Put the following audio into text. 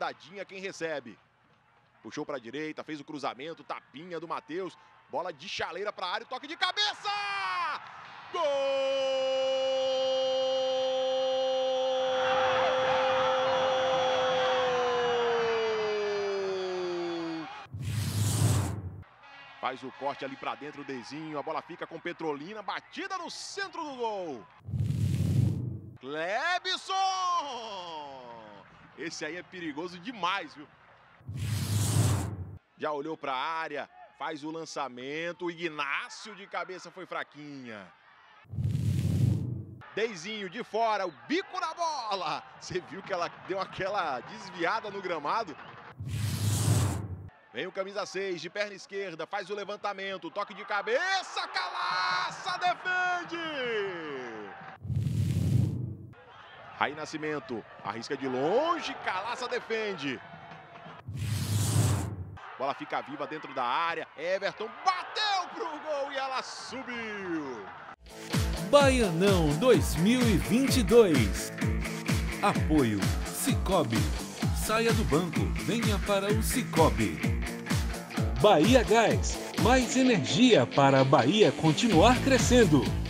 Dadinha quem recebe. Puxou para a direita, fez o cruzamento, tapinha do Matheus. Bola de chaleira para a área, toque de cabeça! Gol! Faz o corte ali para dentro o Dezinho, a bola fica com Petrolina, batida no centro do gol. Clebson! Esse aí é perigoso demais, viu? Já olhou para a área, faz o lançamento, o Ignácio de cabeça foi fraquinha. Dezinho de fora, o bico na bola. Você viu que ela deu aquela desviada no gramado? Vem o camisa 6 de perna esquerda, faz o levantamento, toque de cabeça, Calaça defende! Aí Nascimento, arrisca de longe, Calaça defende. Bola fica viva dentro da área, Everton bateu pro gol e ela subiu. Baianão 2022. Apoio Sicoob. Saia do banco, venha para o Sicoob. Bahia Gás, mais energia para a Bahia continuar crescendo.